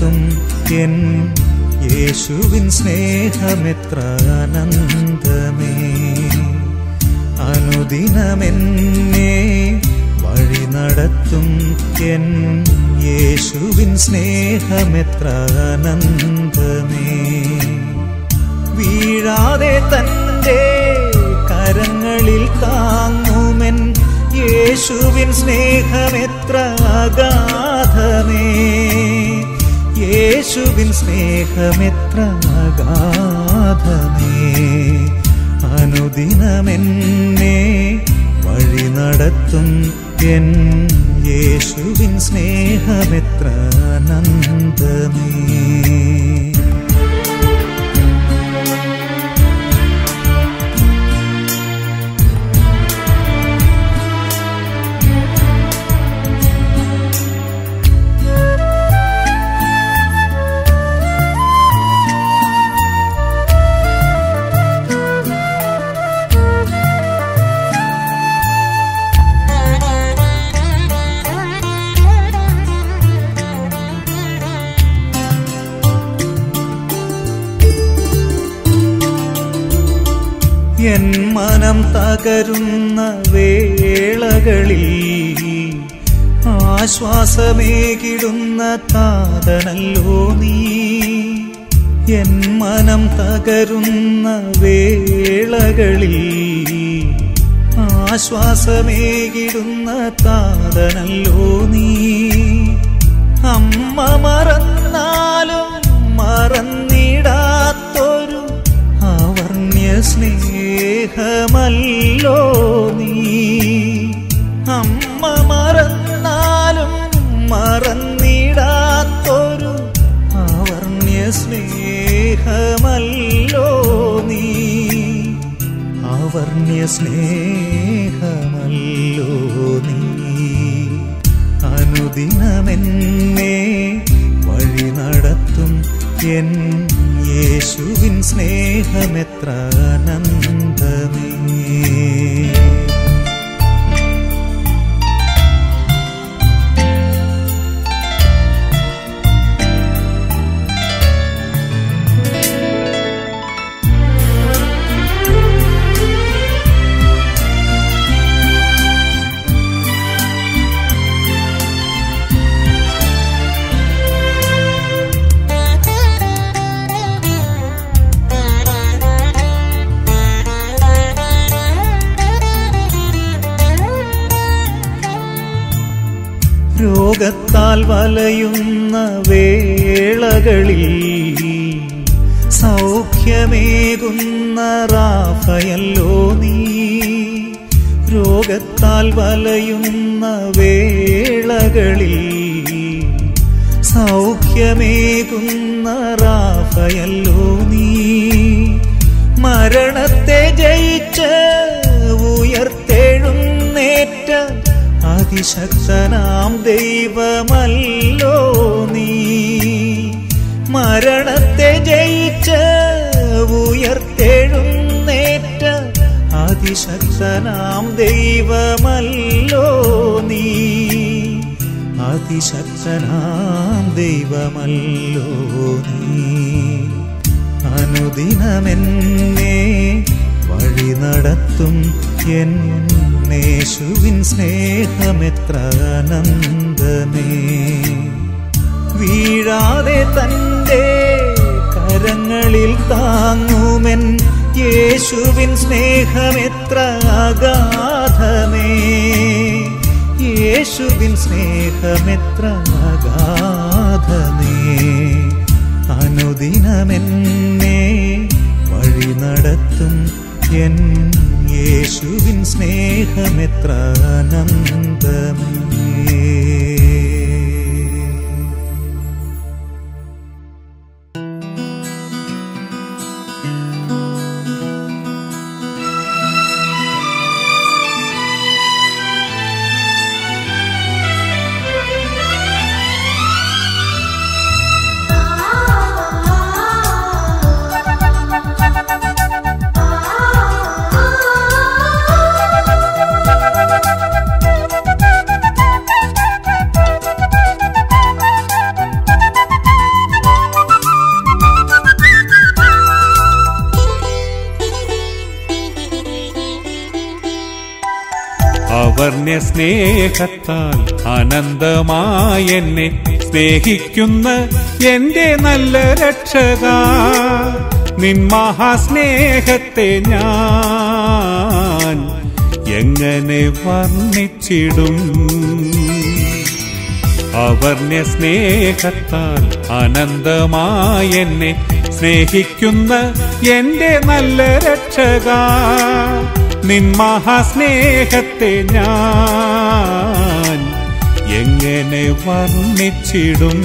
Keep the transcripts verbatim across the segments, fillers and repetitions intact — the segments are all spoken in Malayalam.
നടത്തും എൻ യേശുവിൻ സ്നേഹമെത്ര ആനന്ദമേ. അനുദിനമെന്നെ വഴി നടത്തും എൻ യേശുവിൻ സ്നേഹമെത്ര ആനന്ദമേ. വീഴാതെ തന്റെ കരങ്ങളിൽ താങ്ങുമെൻ യേശുവിൻ സ്നേഹമെത്ര അഗാധമേ. യേശുവിൻ സ്നേഹമെത്ര അഗാധമേ. അനുദിനമെന്നെ വഴി നടത്തും എൻ യേശുവിൻ സ്നേഹമെത്ര ആനന്ദമേ. എൻ മനം തകരുന്ന വേളകളിൽ ആശ്വാസമേകിടുന്ന താതനല്ലോ നീ. എൻ മനം തകരുന്ന വേളകളിൽ ആശ്വാസമേകിടുന്ന താതനല്ലോ നീ. അമ്മ മറന്നാലും മറന്നിടാത്തൊരു അവർണ്യ സ്നേഹമല്ലോ നീ. അമ്മ മറന്നാലും മറന്നിടാത്തൊരു അവർണ്യ സ്നേഹമല്ലോ നീ. അവർണ്യ സ്നേഹമല്ലോ നീ. അനുദിനമെന്നെ വഴി നടത്തും എൻ യേശുവിൻ സ്നേഹമെത്ര ആനന്ദമേ. രോഗത്താൽ വലയുന്ന വേളകളിൽ സൗഖ്യമേകുന്ന റാഫയല്ലോ നീ. രോഗത്താൽ വലയുന്ന വേളകളിൽ സൗഖ്യമേകുന്ന റാഫയല്ലോ നീ. മരണത്തെ ജയിച്ച് ഉയർത്തെഴുന്നേറ്റ അതിശക്തനാം ദൈവമല്ലോ നീ. മരണത്തെ ജയിച്ച് ഉയർത്തെഴുന്നേറ്റ അതിശക്തനാം ദൈവമല്ലോ നീ. അതിശക്തനാം ദൈവമല്ലോ നീ. അനുദിനമെന്നെ വഴി നടത്തും എൻ യേശുവിൻ സ്നേഹമെത്ര ആനന്ദമേ. വീഴാതെ തന്റെ കരങ്ങളിൽ താങ്ങുമെൻ യേശുവിൻ സ്നേഹമെത്ര അഗാധമേ. യേശുവിൻ സ്നേഹമെത്ര അഗാധമേ. അനുദിനമെന്നെ വഴി നടത്തും എൻ യേശുവിൻ സ്നേഹമെത്ര ആനന്ദമേ. Ah അവർണ്യ സ്നേഹത്താൽ അനന്തമായെന്നെ സ്നേഹിക്കുന്ന എന്റെ നല്ല രക്ഷക, നിൻ മഹാസ്നേഹത്തെ ഞാൻ എങ്ങനെ വർണ്ണിച്ചിടും. അവർണ്യ സ്നേഹത്താൽ അനന്തമായെന്നെ സ്നേഹിക്കുന്ന എന്റെ നല്ല രക്ഷക, നിൻ മഹാസ്നേഹത്തെ ഞാൻ എങ്ങനെ വർണ്ണിച്ചിടും.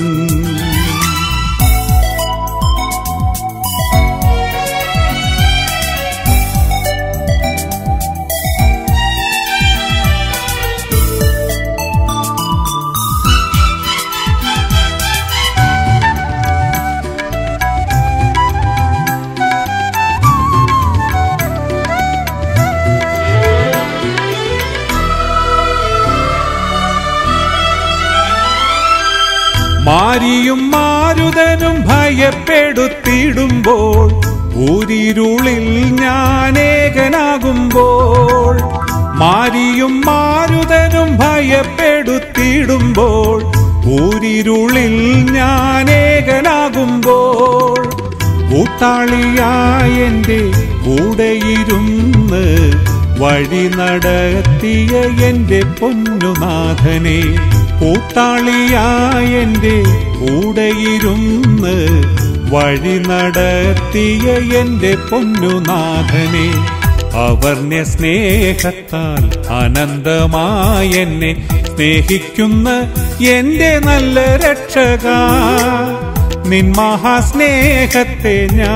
മാരിയും മാരുതനും ഭയപ്പെടുത്തിയിടുമ്പോൾ, ഊരിരുളിൽ ഞാനേകനാകുമ്പോൾ, മാരിയും മാരുതനും ഭയപ്പെടുത്തിയിടുമ്പോൾ, ഊരിരുളിൽ ഞാനേകനാകുമ്പോൾ, കൂട്ടാളിയായ എന്റെ കൂടെയിരുന്ന് വഴി നടത്തിയ എന്റെ പൊന്നുനാഥനെ, കൂട്ടാളിയായ എന്റെ കൂടെയിരുന്ന് വഴി നടത്തിയ എന്റെ പൊന്നുനാഥനെ, അവർണ്യ സ്നേഹത്താൽ അനന്തമായെന്നെ സ്നേഹിക്കുന്ന എന്റെ നല്ല രക്ഷക, നിൻ മഹാസ്നേഹത്തെ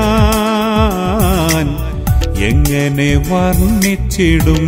ഞാൻ എങ്ങനെ വർണ്ണിച്ചിടും.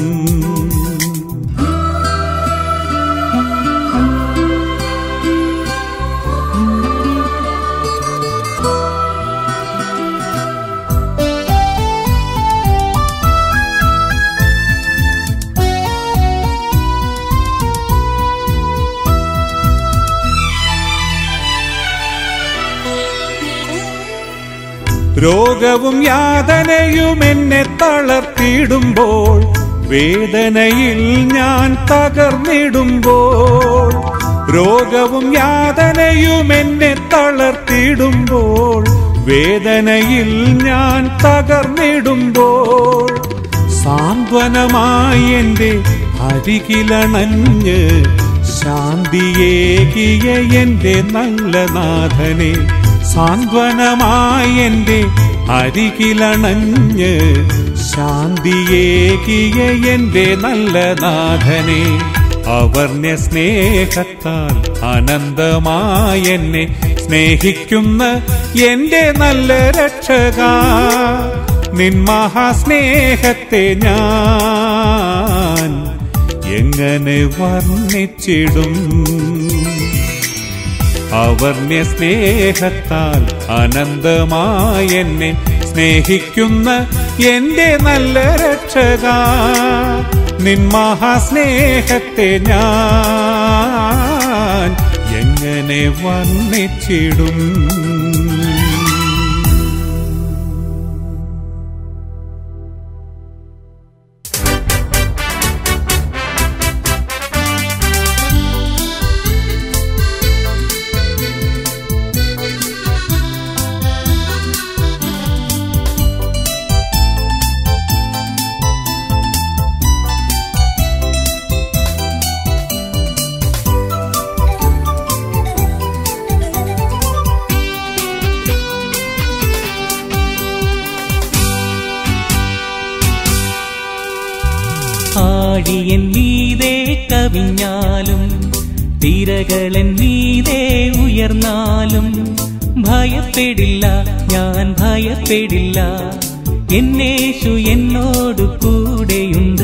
രോഗവും യാതനയും എന്നെ തളർത്തിയിടുമ്പോൾ, വേദനയിൽ ഞാൻ തകർന്നിടുമ്പോൾ, രോഗവും യാതനയും എന്നെ തളർത്തിയിടുമ്പോൾ, വേദനയിൽ ഞാൻ തകർന്നിടുമ്പോൾ, സാന്ത്വനമായി എന്റെ അരികിലണഞ്ഞ് ശാന്തിയേകിയ എന്റെ നല്ല നാഥനെ, സാന്ത്വനമായി എന്റെ അരികിലണഞ്ഞ് ശാന്തിയേകിയ എന്റെ നല്ല നാഥനെ, അവർണ്യ സ്നേഹത്താൽ അനന്തമായെന്നെ സ്നേഹിക്കുന്ന എന്റെ നല്ല രക്ഷക, നിൻ മഹാസ്നേഹത്തെ ഞാൻ എങ്ങനെ വർണ്ണിച്ചിടും. അവർണ്യ സ്നേഹത്താൽ അനന്തമായെന്നെ സ്നേഹിക്കുന്ന എന്റെ നല്ല രക്ഷക, നിൻ മഹാസ്നേഹത്തെ ഞാൻ എങ്ങനെ വർണ്ണിച്ചിടും. ആഴിയൻ മീതെ കവിഞ്ഞാലും തിരകളൻ മീതെ ഉയർന്നാലും ഭയപ്പെടില്ല, ഞാൻ ഭയപ്പെടില്ല, എന്നേശു എന്നോട് കൂടെയുണ്ട്.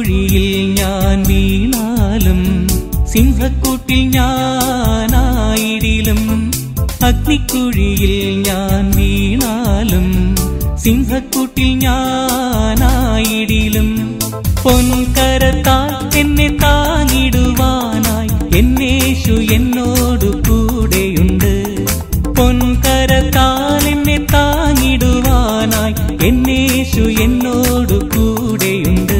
അഗ്നിക്കുഴിയിൽ ഞാൻ വീണാലും സിംഹക്കൂട്ടിൽ ഞാനായിടിലും അഗ്നിക്കുഴിയിൽ ഞാൻ വീണാലും സിംഹക്കൂട്ടിൽ ഞാനായിടിലും പൊൻകരത്താൽ എന്നെ താങ്ങിടുവാനായി എന്നേശു എന്നോടു കൂടെയുണ്ട് പൊൻകരത്താൽ എന്നെ താങ്ങിടുവാനായി എന്നേശു എന്നോടു കൂടെയുണ്ട്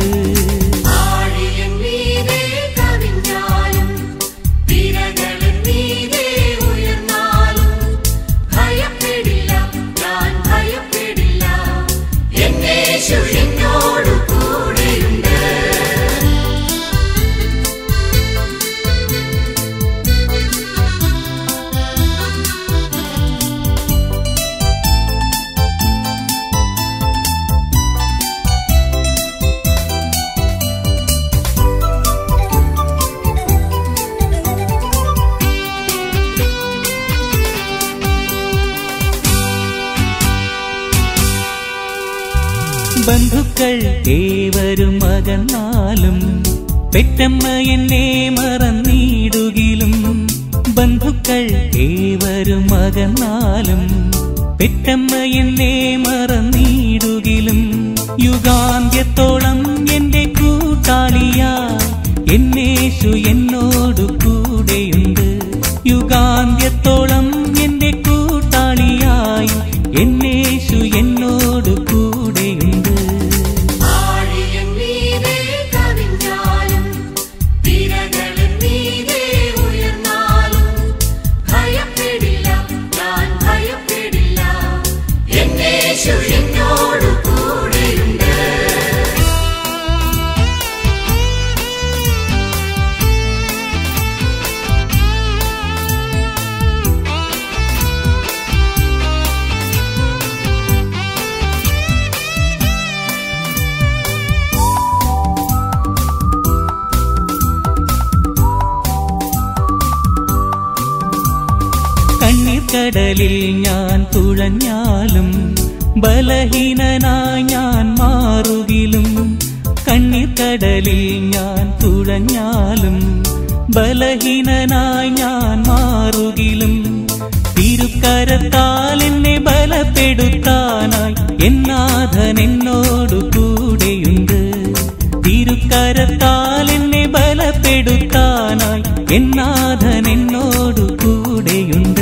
ബന്ധുക്കൾ ഏവരും അകന്നാലും പെറ്റമ്മ എന്നെ മറന്നിടുകിലും ബന്ധുക്കൾ ഏവരും അകന്നാലും പെറ്റമ്മ എന്നെ മറന്നിടുകിലും യുഗാന്ത്യത്തോളം എന്റെ കൂട്ടാളിയായി എന്നേശു എന്നോടു കൂടെയുണ്ട് യുഗാന്ത്യത്തോളം എന്റെ കൂട്ടാളിയായി എന്നേശു എന്നോടു കൂടെയുണ്ട് കടലിൽ ഞാൻ തുഴഞ്ഞാലും ബലഹീനനായി ഞാൻ മാറുകിലും കണ്ണീർക്കടലിൽ ഞാൻ തുഴഞ്ഞാലും ബലഹീനനായി ഞാൻ മാറുകിലും തിരുക്കരത്താൽ എന്നെ ബലപ്പെടുത്താനായി എന്നാഥൻ എന്നോടു കൂടെയുണ്ട് തിരുക്കരത്താൽ എന്നെ ബലപ്പെടുത്താനായി എന്നാഥൻ എന്നോടു കൂടെയുണ്ട്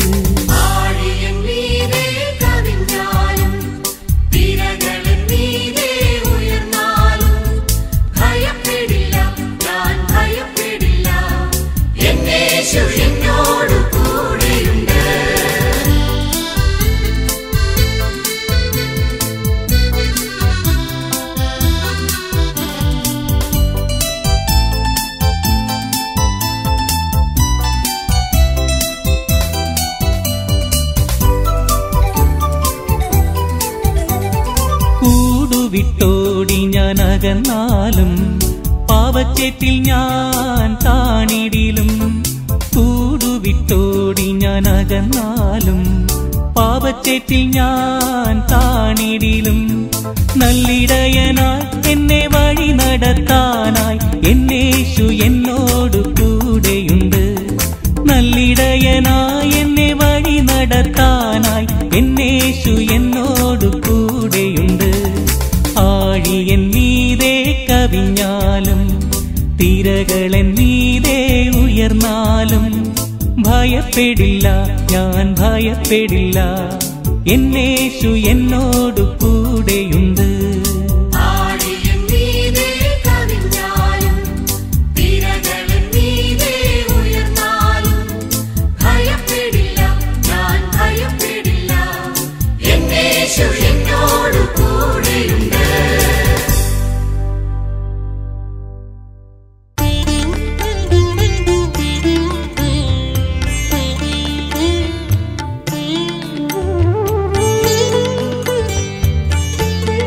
വിട്ടോടി ഞാൻ അകന്നാലും പാവച്ചേറ്റിൽ ഞാൻ താണിടിലും കൂടുവിട്ടോടി ഞാൻ അകന്നാലും പാവച്ചേറ്റിൽ ഞാൻ താണിടിലും നല്ലിടയനായി എന്നെ വഴി നടത്താനായി എന്നേശു എന്നോടു കൂടെയുണ്ട് നല്ലിടയനായി എന്നെ വഴി നടത്താനായി എന്നേശു എന്നോടു കൂടെയുണ്ട് ആഴിയൻ മീതെ കവിഞ്ഞാലും തിരകളൻ മീതെ ഉയർന്നാലും ഭയപ്പെടില്ല ഞാൻ ഭയപ്പെടില്ല എന്നേശു എന്നോടു കൂടെയുണ്ട് Thank you.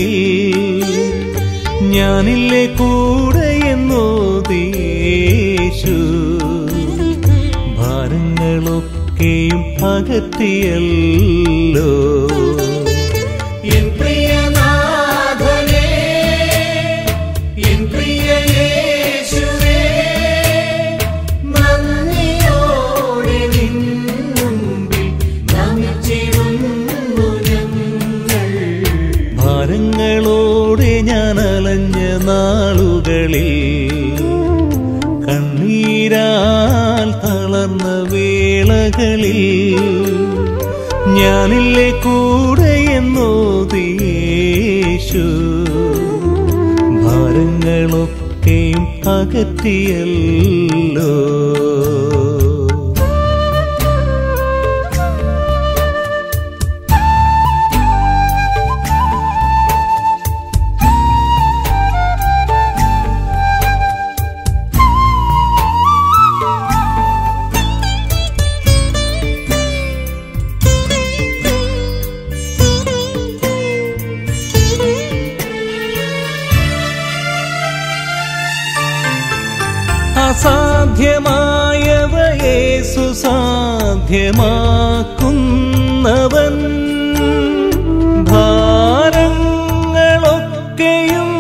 വേളകളിൽ ഞാനില്ലേ കൂടെ എന്നോതീശു ഭാരങ്ങളൊക്കെയും അകറ്റിയല്ലോ എൻ പ്രിയനാഥനേ എൻ പ്രിയ യേശുവേ നന്ദിയോടെ നിൻ മുമ്പിൽ നമിച്ചിടുന്നു ഞങ്ങൾ ഭാരങ്ങളോടെ ഞാൻ അലഞ്ഞ നാളുകളിൽ കണ്ണീരാൽ തളർന്ന വേളകളിൽ ഞാനില്ലേ കൂടെ എന്നോതീശു ഭാരങ്ങളൊക്കെയും അകറ്റിയല്ലോ അസാധ്യമായവ യേശു സാധ്യമാക്കുന്നവൻ ഭാരങ്ങളൊക്കെയും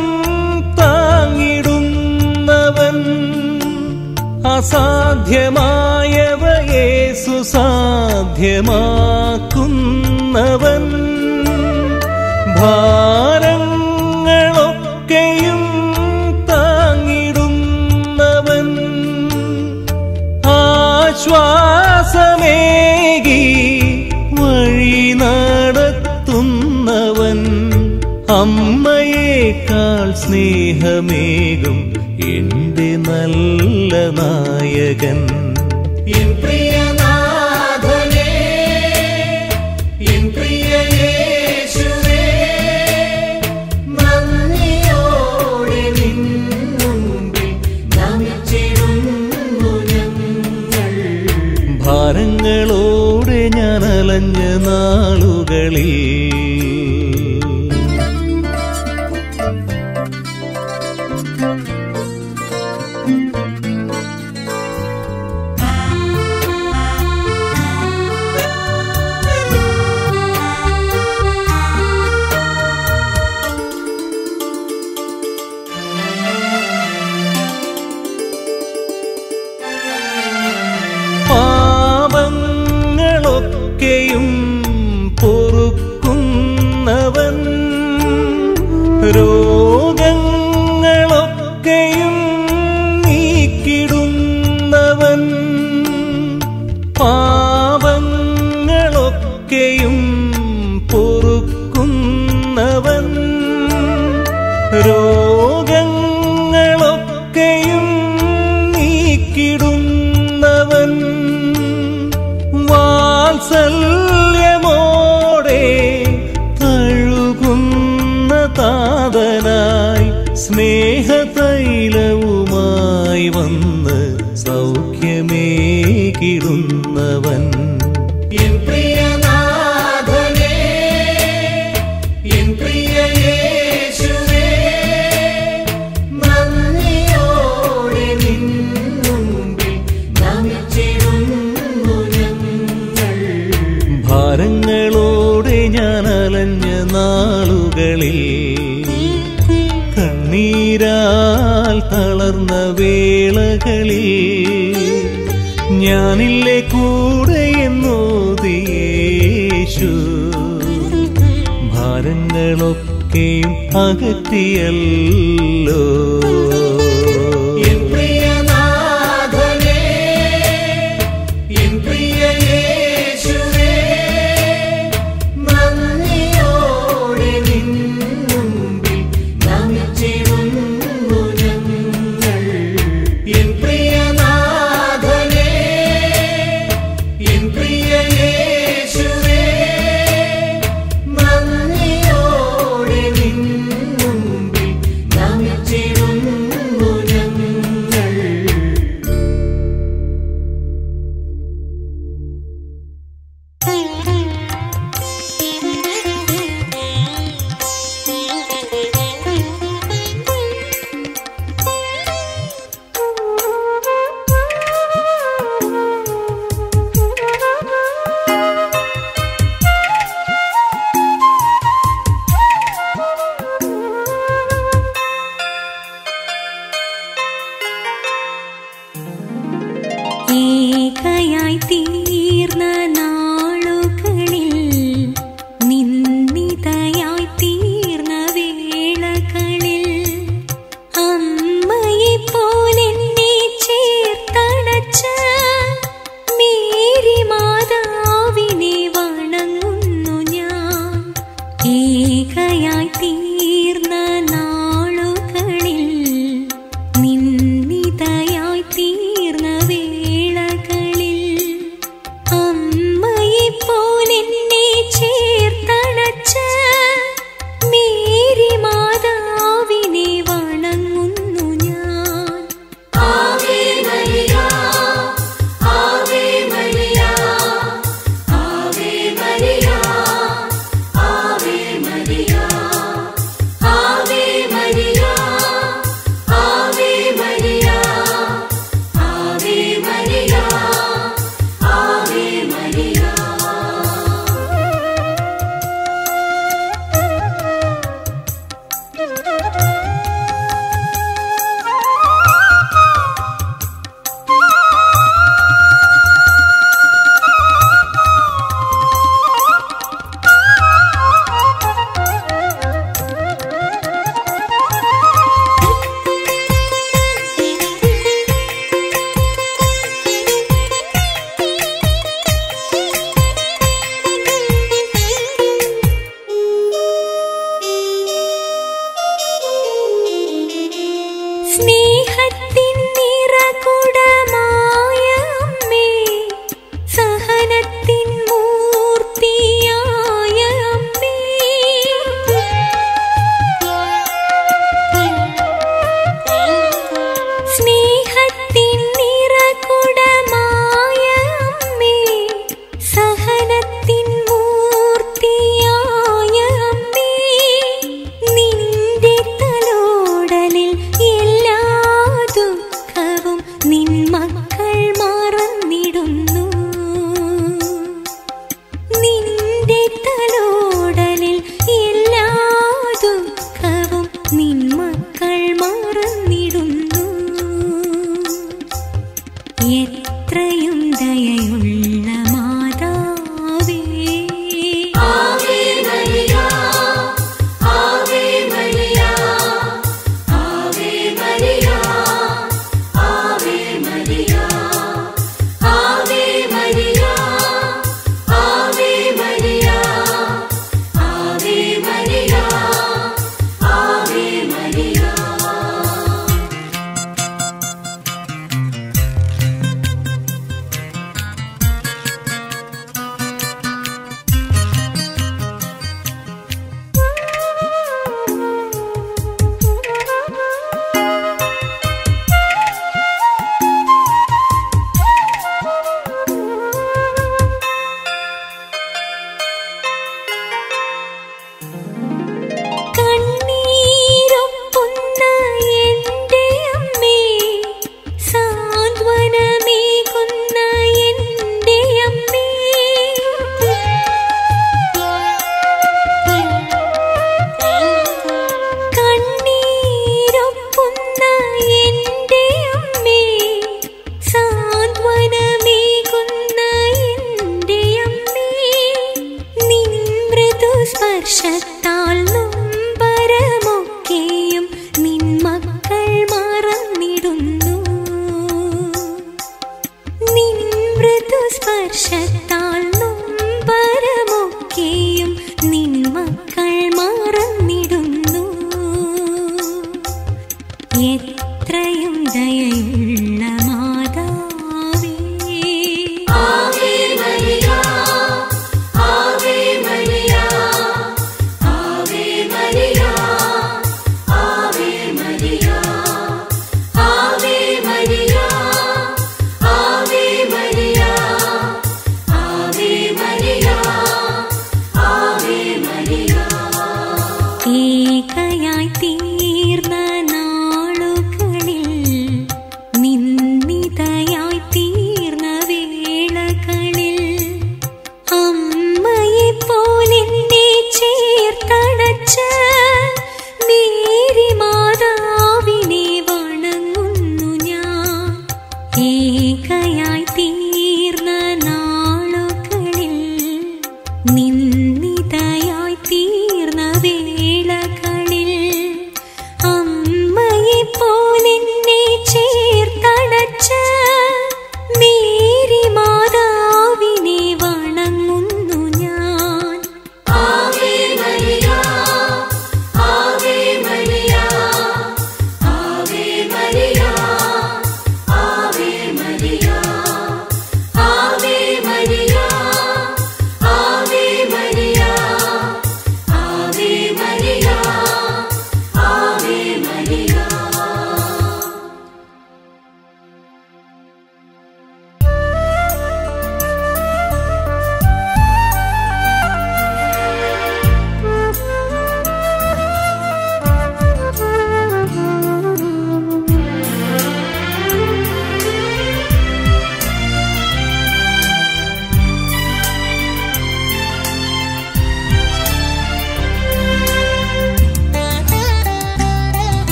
താങ്ങിടുന്നവൻ അസാധ്യമായവ യേശു സാധ്യമാക്കുന്നവൻ ഭാരങ്ങളൊക്കെയും ശ്വാസമേകി വഴി നടത്തുന്നവൻ അമ്മയേക്കാൾ സ്നേഹമേകും എന്റെ നല്ല നായകൻ എൻ പ്രിയനാഥനേ എൻ പ്രിയ യേശുവേ നന്ദിയോടെ നിൻ മുമ്പിൽ നമിച്ചിടുന്നു ഞങ്ങൾ ഭാരങ്ങളോടെ ഞാൻ അലഞ്ഞ നാളുകളിൽ പാപങ്ങളൊക്കെയും പൊറുക്കുന്നവൻ രോഗങ്ങളൊക്കെയും നീക്കിടുന്നവൻ പാപങ്ങളൊക്കെയും പൊറുക്കുന്നവൻ രോഗങ്ങളൊക്കെയും നീക്കിടുന്നവൻ വാത്സല്യമോടെ തഴുകുന്ന താതനായി സ്നേഹതൈലവുമായി വന്ന് സൗഖ്യമേകിടുന്നവൻ എൻ പ്രിയനാഥനേ എൻ പ്രിയ യേശുവേ നന്ദിയോടെ നിൻ മുമ്പിൽ നമിച്ചിടുന്നു ഞങ്ങൾ ഭാരങ്ങളോടെ ഞാൻ അലഞ്ഞ നാളുകളിൽ കണ്ണീരാൽ തളർന്ന വേളകളിൽ ഞാനില്ലേ കൂടെ എന്നോതീശു ഭാരങ്ങളൊക്കെയും അകറ്റിയല്ലോ എൻ പ്രിയനാഥനേ എൻ പ്രിയ യേശുവേ നന്ദിയോടെ നിൻ മുമ്പിൽ നമിച്ചിടുന്നു ഞങ്ങൾ എൻ പ്രിയനാഥനേ എൻ പ്രിയ യേശുവേ നന്ദിയോടെ നിൻ മുമ്പിൽ നമിച്ചിടുന്നു ഏകയായി തീർന്ന നാളുകളിൽ നിന്ദിതയായി തീർന്ന വേളകളിൽ അമ്മയെ പോലെന്നെ ചേർത്തണച്ച മേരി മാതാവിനെ വണങ്ങുന്നു ഞാൻ. ഏകയായി തീർന്ന നാളുകളിൽ നിന്ദിതയായി തീർന്ന വേളകളിൽ അമ്മയെ പോലെന്നെ ചേർത്തണച്ച മേരി മാതാവിനെ വണങ്ങുന്നു ഞാൻ. Ave Maria Ave Maria Ave Maria Ave Maria Ave Maria Ave Maria Ave Maria Ave Maria. സ്നേഹത്തിൻ നിറകുടമായ അമ്മേ, സഹനത്തിൻ മൂർത്തിയായ അമ്മേ, സ്നേഹത്തിൻ നിറകുടമായ അമ്മേ, സഹനത്തിൻ മൂർത്തിയായ അമ്മേ, നിന്റെ തലോടലിൽ എല്ലാ ദുഃഖവും നിൻ മക്കൾ മറന്നിടുന്നു. നിന്റെ തലോടലിൽ എല്ലാ ദുഃഖവും നിൻ മക്കൾ മറന്നിടുന്നു. എത്രയും ദയയുള്ള മാതാവേ, Ave Maria Ave Maria Ave Maria Ave Maria Ave Maria Ave Maria Ave Maria Ave Maria. കണ്ണീരൊപ്പുന്ന എന്റെ അമ്മേ, സാന്ത്വനമേകുന്ന എന്റെ അമ്മേ, കണ്ണീരൊപ്പുന്ന എന്റെ അമ്മേ, സാന്ത്വനമേകുന്ന എന്റെ അമ്മേ, നിൻ മൃദുസ്പർശത്താൽ നൊമ്പരമൊക്കെയും നിൻ മക്കൾ മറന്നിടുന്നു. നിൻ മൃദുസ്പർശത്താൽ നൊമ്പരമൊക്കെയും നിൻ മക്കൾ മറന്നിടുന്നു. എത്രയും ദയയുള്ള മാതാവേ, Ave Maria Ave Maria Ave Maria Ave Maria Ave Maria Ave Maria Ave Maria Ave Maria. ഏകയായി തീർന്ന നാളുകളിൽ നിന്ദിതയായി തീർന്ന വേളകളിൽ അമ്മയെ പോലെന്നെ ചേർത്തണച്ച മേരി മാതാവിനെ വണങ്ങുന്നു ഞാൻ. ഏകയായി തീർന്ന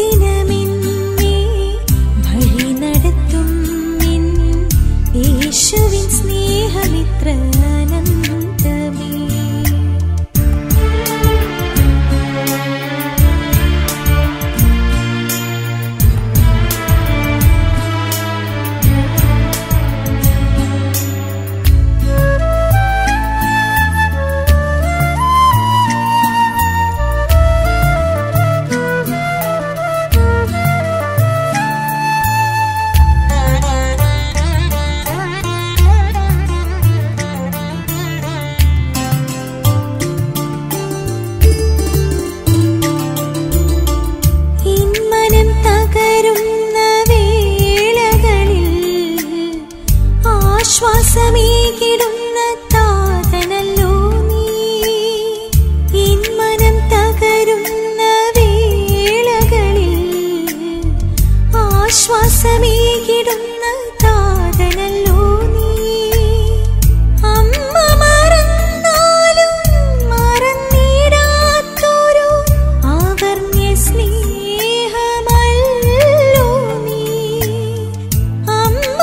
അനുദിനമെന്നെ വഴി നടത്തും നിൻ യേശുവിൻ സ്നേഹമിത്ര അനന്തമേ. ശ്വാസമേകിടുന്ന താതനല്ലോ നീ, ഇൻ മനം തകരുന്ന വേളകളിൽ ആശ്വാസമേകിടുന്ന താതനല്ലോ നീ. അമ്മ മറന്നാലും മറന്നിടാത്തൊരു ആവർണ്യ സ്നേഹമല്ലോ നീ. അമ്മ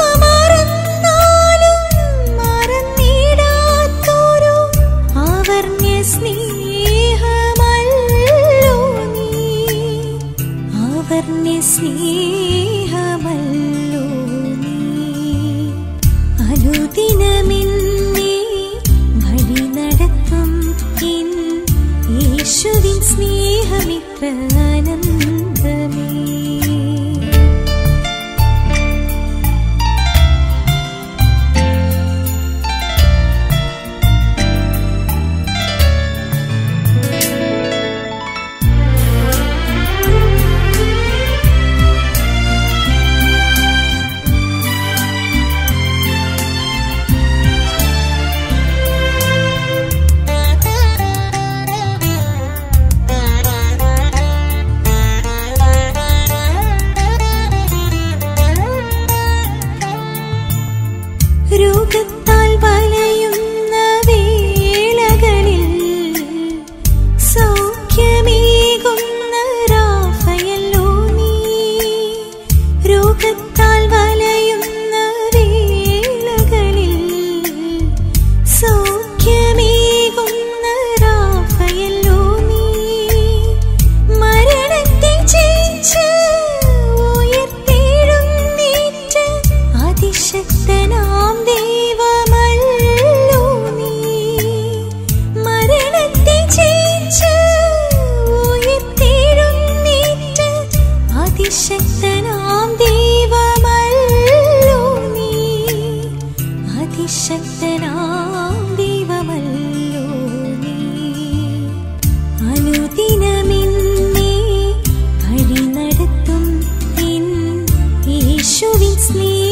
സ്നേഹമല്ലോ നീ, ആവർണ്യ സ്നേഹമല്ലോ നീ. അനുദിനമെന്നെ വഴി നടത്തും എൻ യേശുവിൻ സ്നേഹമിത്ര അനന്തമേ. രോഗത്താൽ വലയുന്ന വേളകളിൽ സൗഖ്യമേകുന്ന റാഫയല്ലോ നീ. രോഗത്താൽ വലയുന്ന വേളകളിൽ സൗഖ്യമേകുന്ന റാഫയല്ലോ നീ. മരണത്തെ ജയിച്ച് ഉയർത്തെഴുന്നേറ്റ് അതിശക്തനാം ദൈവമല്ലോ നീ. മരണത്തെ ജയിച്ച് ഉയർത്തെഴുന്നേറ്റ് അതിശക്തനാം ദൈവമല്ലോ നീ. അതിശക്തനാം ദൈവമല്ലോ നീ. അനുദിനമെന്നെ വഴി നടത്തും എൻ യേശുവിൻ സ്നേഹം